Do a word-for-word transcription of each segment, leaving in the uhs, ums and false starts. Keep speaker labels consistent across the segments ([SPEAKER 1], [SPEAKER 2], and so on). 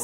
[SPEAKER 1] თემაზე.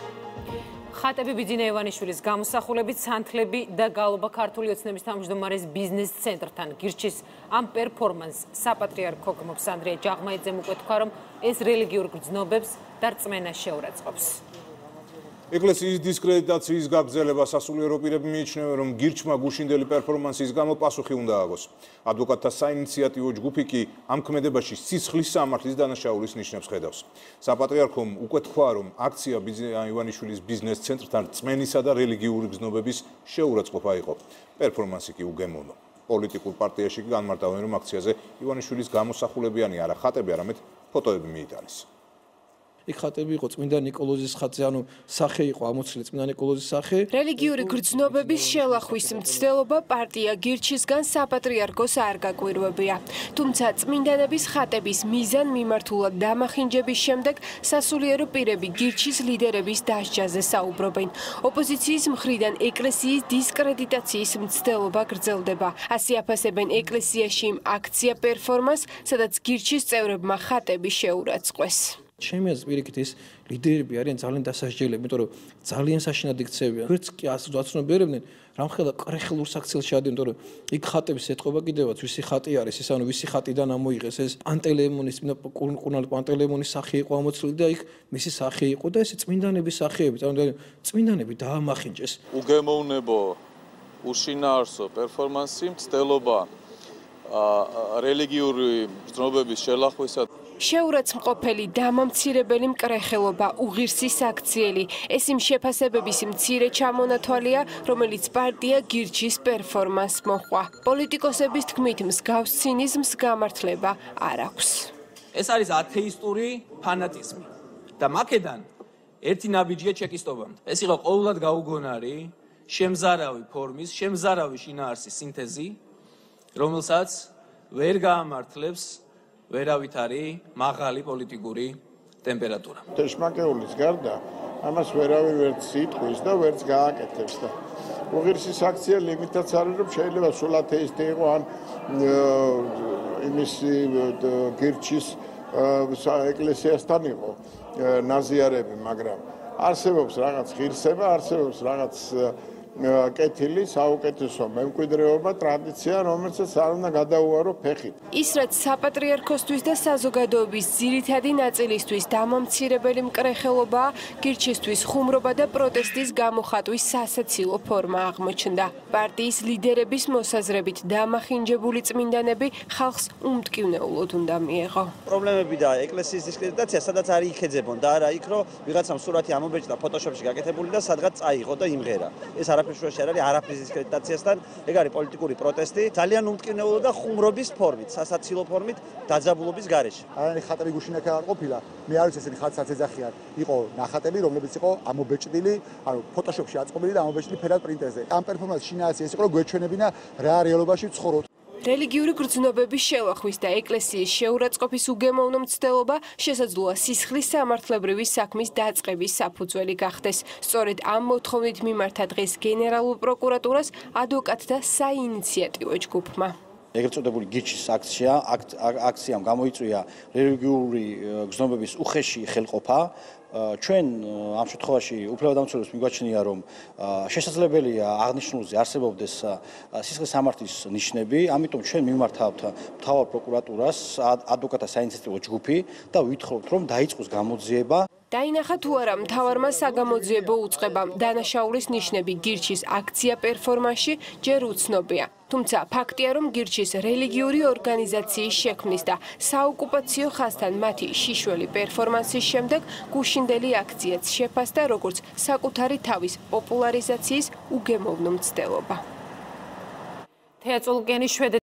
[SPEAKER 1] ხატები ბიძინა ივანიშვილის გამოსახულებით სანთლები და გალობა ქართული ოცნების თავმჯდომარის ბიზნეს ცენტრთან გირჩის ამ პერფორმანსს საპატრიარქო გმობს ანდრია ჯაღმაიძემ უკვე თქვა, რომ ეს რელიგიურ გრძნობებს და რწმენას შეურაცხყოფს.
[SPEAKER 2] ეკლესიის დისკრედიტაციის გაგრძელება სასულიერო პირები მიიჩნევენ, რომ გირჩმა გუშინდელი პერფორმანსის გამო პასუხი უნდა ააგოს. ადვოკატთა საინიციატივო ჯგუფი კი ამ ქმედებაში სისხლის სამართლის დანაშაულის ნიშნებს ხედავს. საპატრიარქომ უკვე თქვა, რომ აქცია ბიძინა ივანიშვილის ბიზნეს ცენტრთან რწმენისა და რელიგიური გრძნობების შეურაცხყოფა იყო. პერფორმანსი კი უგემოვნო. პოლიტიკურ პარტიაში კი განმარტავენ, რომ აქციაზე ივანიშვილის გამოსახულებიანი არა ხატები, არამედ ფოტოები მიიტანეს.
[SPEAKER 3] იქ ხატები იყო წმინდა ნიკოლოზის ხატზე, ანუ სახე იყო ამოცილი წმინდა ნიკოლოზის სახე.
[SPEAKER 4] რელიგიური გრძნობების შელახვის მცდელობა პარტია გირჩისგან საპატრიარქოს არ გაკვირვებია. თუმცა წმინდანების ხატების მიზან მიმართულად დამახინჯების შემდეგ სასულიერო პირები გირჩის ლიდერების დასჯაზე საუბრობენ. ოპოზიციის მხრიდან ეკლესიის დისკრედიტაციის მცდელობა გრძელდება. ასე აფასებენ ეკლესიაში იმ აქცია პერფორმანსს, სადაც გირჩის წევრებმა ხატები შეურაცხყვეს.
[SPEAKER 3] ჩემი აზრით პირიქით ეს ლიდერები არიან ძალიან დასასჯელები, იმიტომ რომ ძალიან საშინად იქცევიან. ვერც კი აცნობიერებდნენ, რამხელა კრეხილურ საქციელს შეადიან, იმიტომ რომ იქ ხატების ეთყობა კიდევაც ვისი ხატი არის, ეს ანუ ვისი ხატიდან ამოიღეს ეს პანტელეიმონის, კურნალი პანტელეიმონის სახე იყო ამოცილი და იქ მისი სახე იყო და ეს წმინდანების სახეები, ანუ წმინდანები დაამახინჯეს.
[SPEAKER 5] უგემოვნებო, უშინაარსო პერფორმანსი, მცდელობა რელიგიური გრძნობების შელახვისა
[SPEAKER 4] შეურაცხმყოფელი დამამცირებელი მკრეხელობა, უღირსი საქციელი. ეს იმ შეფასებების მცირე ჩამონათვალია, რომელიც პარტია გირჩის პერფორმანსს მოჰყვა. პოლიტიკოსების თქმით, მსგავს ცინიზმს გამართლება არ აქვს.
[SPEAKER 6] ეს არის ათეისტური ფანატიზმი და მაქედან ერთი ნაბიჯია ჩეკისტობამდე. ეს იყო ყოველად გაუგონარი, შემზარავი ფორმის, შემზარავი შინაარსის სინთეზი, რომელსაც ვერ გაამართლებს ვერავით არის მაღალი პოლიტიკური ტემპერატურა.
[SPEAKER 7] თეშმაკეულის გარდა ამას ვერავინ ვერც იტყვის და ვერც გააკეთებს და უღირსი საქციელი იმითაც არის, რომ შეიძლება სულ ათეისტი იყო ან იმის გირჩის ეკლესიასთან იყო ნაზიარები, მაგრამ არსებობს რაღაც ღირსება, არსებობს რაღაც კეთილი, საუკეთესო მემკვიდრეობა, ტრადიცია, რომელსაც არ უნდა გადაუარო ფეხით.
[SPEAKER 4] ის რაც საპატრიარქოსთვის და საზოგადოების ძირითადი ნაწილისთვის დამამცირებელი მკრეხელობაა, გირჩისთვის ხუმრობა და პროტესტის გამოხატვის სასაცილო ფორმა აღმოჩნდა. პარტიის ლიდერების მოსაზრებით დამახინჯებული წმინდანები ხალხს უმტკივნეულოდ უნდა მიეღო.
[SPEAKER 8] პრობლემები და ეკლესიის დისკრედიტაცია სადაც არ იქეძებონ და არა იქ, რომ ვიღაცამ სურათი ამობეჭდა ფოტოშოპში გაკეთებული და სადღაც წაიღო და იმღერა. ეს არაფერს არ არის არაფრის დისკრედიტაციასთან, ეგ არის პოლიტიკური პროტესტი, ძალიან უმტკივნეულო და ხუმრობის ფორმით, სასაცილო ფორმით, დაძაბულობის გარეშე.
[SPEAKER 9] არანი ხატები გუშინაკა არ ყოფილა, მე არ ვიცი ესენი ხატსაც ეძახიან. იყო ნახატები, რომლებიც იყო ამობეჭდილი, ანუ ფოტოშოპში აწყობილი და ამობეჭდილი ფერად პრინტერზე. ამ პერფორმანსის შინაარსი ეს იყო, რომ გვეჩვენებინა რა რეალობაში ვცხოვრობთ.
[SPEAKER 4] რელიგიური გრძნობების შელახვის და ეკლესიის შეურაცხყოფის უგემოვნო მცდელობა შესაძლოა სისხლის სამართლებრივი საქმის დაწყების საფუძველი გახდეს. სწორედ ამ მოთხოვნით მიმართა დღეს გენერალურ პროკურატურას ადვოკატთა საინიციატივო ჯგუფმა.
[SPEAKER 10] ეგრეთ წოდებული გირჩის აქცია, აქციამ გამოიწვია რელიგიური გრძნობების უხეში ხელყოფა. ჩვენ ამ შემთხვევაში უფლებადამცველებს მიგვაჩნია, რომ შესაძლებელია აღნიშნულზე არსებობდეს სისხლის სამართლის ნიშნები, ამიტომ ჩვენ მიმართავთ მთავარ პროკურატურას, ადვოკატთა საინიციატივო ჯგუფი და ვითხრობთ, რომ დაიწყოს გამოძიება.
[SPEAKER 4] დაინახა თუ არა მთავარმა საგამოძიებო უწყებამ დანაშაულის ნიშნები გირჩის აქცია პერფორმანსში ჯერ უცნობია. თუმცა ფაქტია, რომ გირჩის რელიგიური ორგანიზაციის შექმნის და საოკუპაციო ხაზთან მათი შიშველი პერფორმანსის შემდეგ გუშინდელი აქციაც შეფასდა როგორც საკუთარი თავის პოპულარიზაციის უგემოვნო მცდელობა.
[SPEAKER 1] თეატროლოგიანი შვედეთის